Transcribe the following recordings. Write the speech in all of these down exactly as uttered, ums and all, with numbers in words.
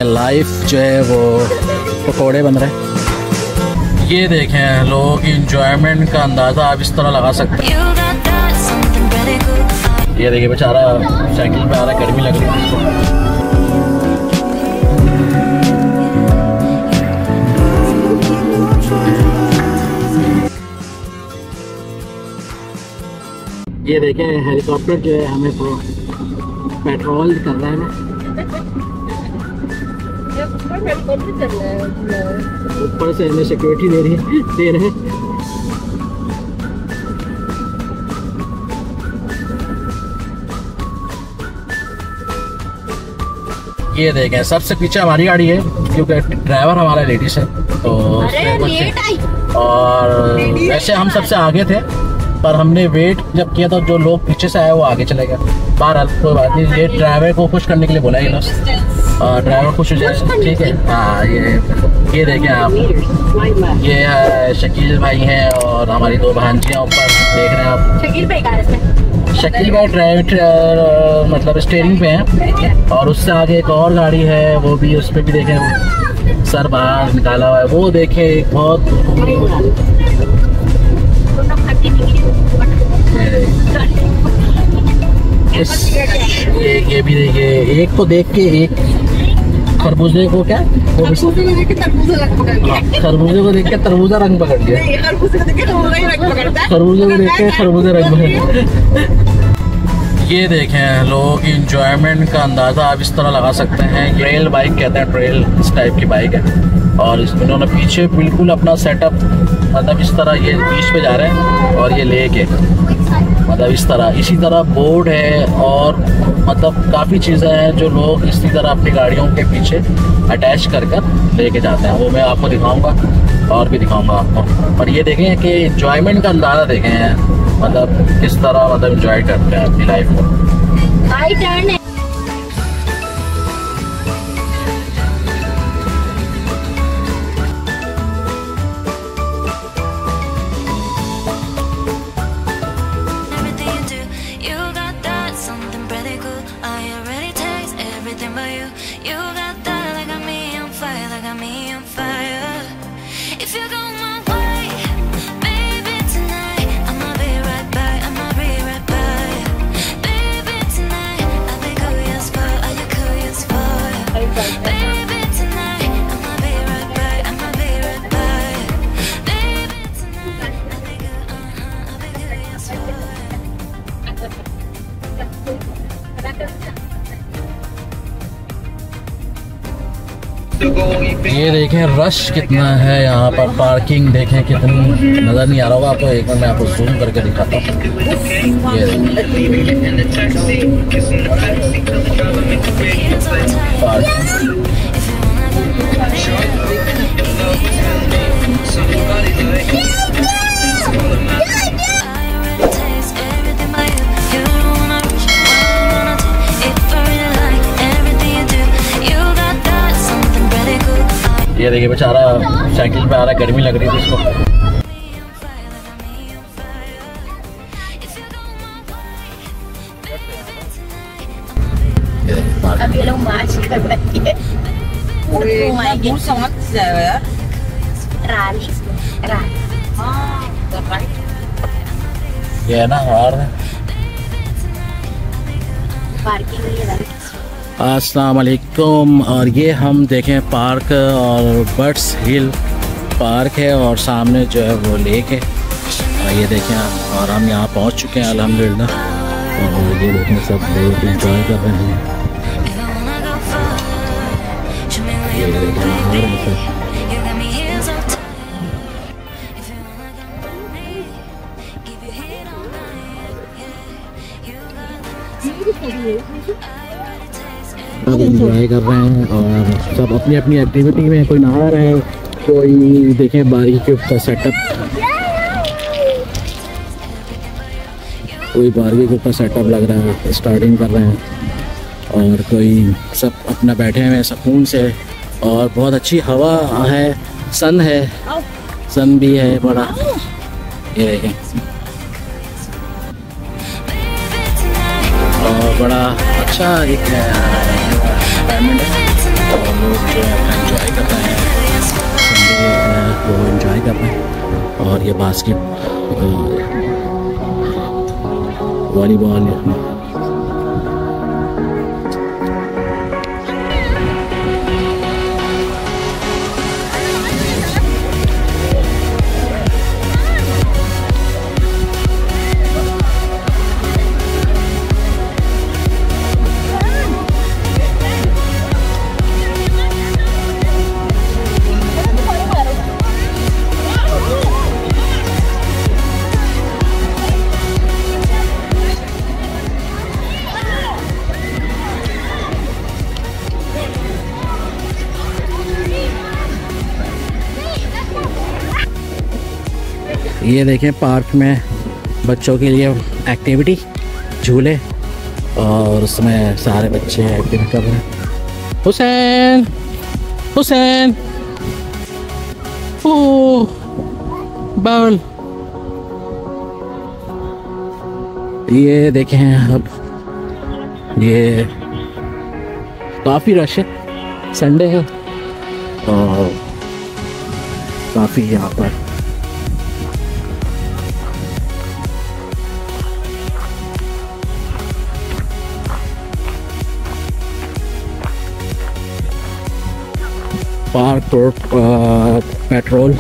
Life जो है वो पकौड़े बन रहे हैं। ये देखें लोगों की इंजॉयमेंट का अंदाज़ा आप इस तरह लगा सकते हैं। ये देखिए बेचारा साइकिल पे आ रहा है, गर्मी लग रही है उसको। ये देखें हेलीकॉप्टर जो है हमें तो पेट्रोल कर रहा है ना, ऊपर से हमें सिक्योरिटी दे रही है दे रहे हैं। ये देखें सबसे पीछे हमारी गाड़ी है क्योंकि ड्राइवर हमारा लेडीज है, तो और वैसे हम सबसे आगे थे पर हमने वेट जब किया तो जो लोग पीछे से आए वो आगे चले गए। बहरहाल कोई बात नहीं, ये ड्राइवर को खुश करने के लिए बोला है और ड्राइवर खुश हो जाए, ठीक है। हाँ ये ये देखें आप, ये है शकील भाई हैं और हमारी दो भांजियाँ ऊपर देख रहे हैं आप। शकील भाई का शकील भाई ड्राइवर मतलब स्टीयरिंग पे हैं और उससे आगे एक और गाड़ी है, वो भी उस पर भी देखें सर बाहर निकाला हुआ है। वो देखें एक बहुत इस ये, ये भी देखिए, एक को देख के एक खरबूजे को क्या खरबूजे को देख के तरबूजा रंग पकड़ गया, खरबूजे को देख के तरबूजा रंग पकड़ गया, खरबूजे को देख के खरबूजा रंग पकड़ गया। ये देखें लोगों की इंजॉयमेंट का अंदाज़ा आप इस तरह लगा सकते हैं। ट्रेल बाइक कहते हैं, ट्रेल इस टाइप की बाइक है और इन्होंने पीछे बिल्कुल अपना सेटअप मतलब इस तरह ये बीच पे जा रहे हैं और ये लेके मतलब इस तरह इसी तरह बोर्ड है और मतलब काफ़ी चीज़ें हैं जो लोग इसी तरह अपनी गाड़ियों के पीछे अटैच कर कर लेके जाते हैं। वो मैं आपको दिखाऊंगा और भी दिखाऊंगा आपको। और ये देखें कि इंजॉयमेंट का अंदाज़ा देखें मतलब किस तरह मतलब इंजॉय करते हैं अपनी लाइफ को। ये देखें रश कितना है यहाँ पर, पार्किंग देखें कितनी, नज़र नहीं आ रहा होगा आपको, एक बार मैं आपको जूम करके दिखाता हूँ। ये ये देखिए बेचारा साइकिल पे आ रहा है, गर्मी लग रही थी इसको। अब ये लोग मार्च कर रही है। ये है ना और अस्सलाम वालेकुम। और ये हम देखें पार्क और बर्ड्स हिल पार्क है और सामने जो है वो लेक है और ये देखें आप, और हम यहाँ पहुँच चुके हैं अल्हम्दुलिल्लाह। और ये देखें सब लोग एंजॉय कर रहे हैं। ये देखें सब एंजॉय कर रहे हैं और सब अपनी अपनी एक्टिविटी में, कोई नहा रहे हैं, कोई देखें बारिश के ऊपर सेटअप, कोई बारगी के ऊपर सेटअप लग रहा है, स्टार्टिंग कर रहे हैं और कोई सब अपना बैठे हुए हैं सुकून से। और बहुत अच्छी हवा है, सन है, सन भी है बड़ा, ये देखें और बड़ा अच्छा एक एनवायरनमेंट है। और लोग जो है अपना एंजॉय कर रहे हैं, संडे है वो एंजॉय कर रहे हैं। और ये बास्केट वॉलीबॉल, ये देखें पार्क में बच्चों के लिए एक्टिविटी, झूले, और उसमें सारे बच्चे एक्टिविटी कर रहे हैं। Hussain, Hussain, oh bowl. ये देखें अब ये काफ़ी रश है, संडे है और काफ़ी यहाँ पर पार्क रोड पेट्रोल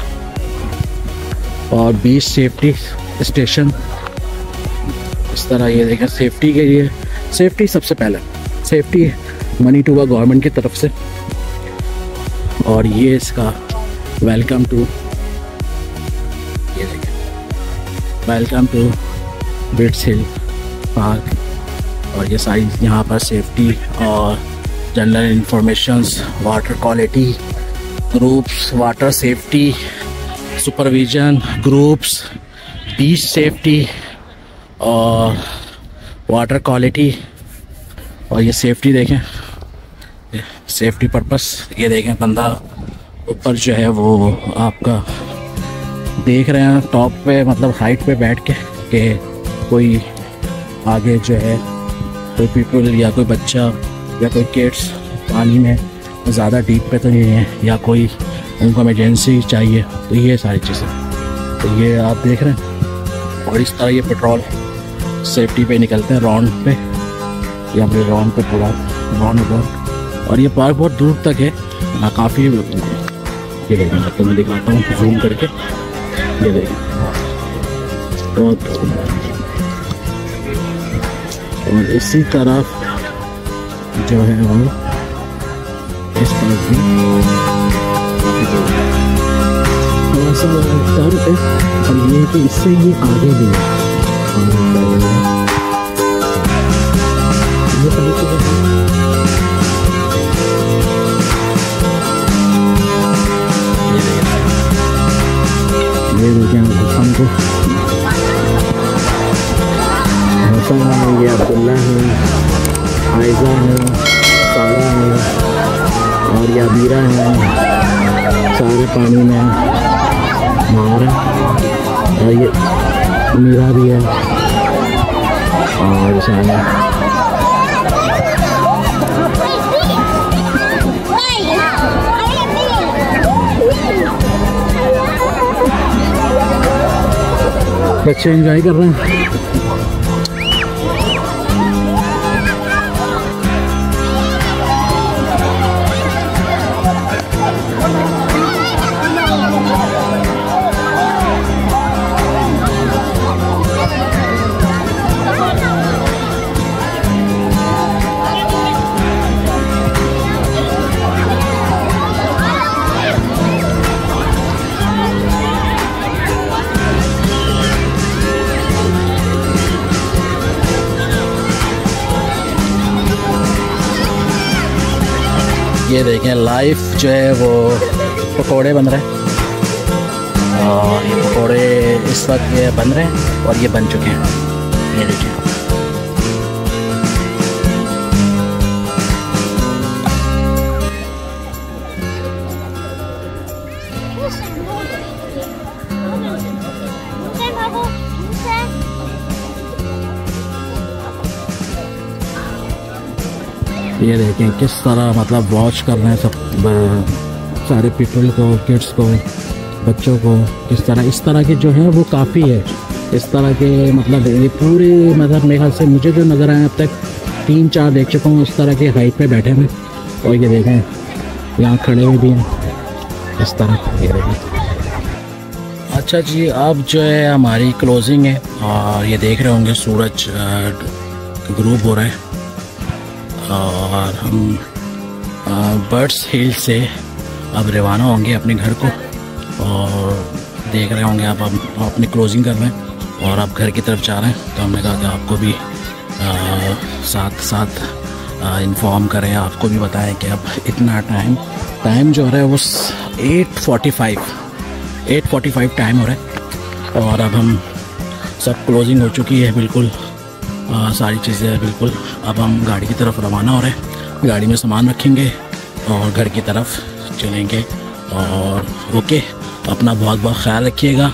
और बीच सेफ्टी स्टेशन। इस तरह ये देखें, सेफ्टी के लिए, सेफ्टी सबसे पहले, सेफ्टी मनी टू व गवर्नमेंट की तरफ से। और ये इसका वेलकम टू, ये देखें, welcome to Bits Hill Park. और ये सारी यहाँ पर सेफ्टी और general informations, water quality groups, water safety supervision groups, beach safety और वाटर क्वालिटी। और ये सेफ्टी देखें, सेफ्टी पर्पस। ये देखें बंदा ऊपर जो है वो आपका देख रहे हैं टॉप पे, मतलब हाइट पे बैठ के कि कोई आगे जो है कोई पीपल या कोई बच्चा या कोई किड्स पानी में ज़्यादा डीप पे तो नहीं है, या कोई उनको इमरजेंसी चाहिए, तो ये सारी चीज़ें तो ये आप देख रहे हैं। और इस तरह ये पेट्रोल सेफ्टी पे निकलते हैं राउंड पे, या अपने राउंड पे पूरा राउंड अबाउट। और ये पार्क बहुत दूर तक है, काफ़ी, ये देखें, तो मैं दिखाता हूँ जूम करके, ये देखें बहुत। और इसी तरफ जो है वो इस तरफ भी काफ़ी दूर है, थोड़ा सा टर्न है। और ये कि इससे ये आगे भी है, ये पहले तो ये देखें हमको हसन है, ये अब्दुल्ला है, आयजा है, सारा है और ये अबीरा है, सारे पानी में नहा रहे हैं। और ये मीरा भी है और सारे बच्चे एंजॉय कर रहे हैं। ये देखें लाइव जो है वो पकोड़े बन रहे हैं, और ये पकोड़े इस वक्त ये बन रहे हैं और ये बन चुके हैं। ये देखिए ये देखें किस तरह मतलब वॉच कर रहे हैं सब ब- सारे पीपल को, किड्स को, बच्चों को। किस तरह इस तरह की जो है वो काफ़ी है। इस तरह के मतलब ये पूरे मतलब मेरे ख्याल से मुझे जो नज़र आए अब तक तीन चार देख चुका हूँ इस तरह के हाइट पे बैठे हुए। और ये देखें यहाँ खड़े हुए भी हैं इस तरह, ये देखें। अच्छा जी, अब जो है हमारी क्लोजिंग है और ये देख रहे होंगे सूरज ग्रूप हो रहा है और हम बर्ड्स हिल से अब रवाना होंगे अपने घर को। और देख रहे होंगे आप हम अपनी क्लोजिंग कर रहे हैं और आप घर की तरफ जा रहे हैं। तो हमने कहा कि आपको भी आ, साथ साथ इन्फॉर्म करें, आपको भी बताएं कि अब इतना टाइम टाइम जो हो रहा है वो eight forty five eight forty five time हो रहा है और अब हम सब क्लोजिंग हो चुकी है बिल्कुल। आ, सारी चीज़ें बिल्कुल। अब हम गाड़ी की तरफ रवाना हो रहे हैं, गाड़ी में सामान रखेंगे और घर की तरफ चलेंगे। और ओके, अपना बहुत बहुत ख्याल रखिएगा।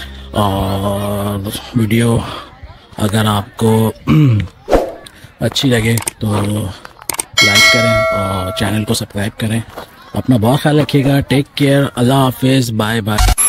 और वीडियो अगर आपको अच्छी लगे तो लाइक करें और चैनल को सब्सक्राइब करें। अपना बहुत ख्याल रखिएगा। Take care. अल्लाह हाफिज़। Bye bye.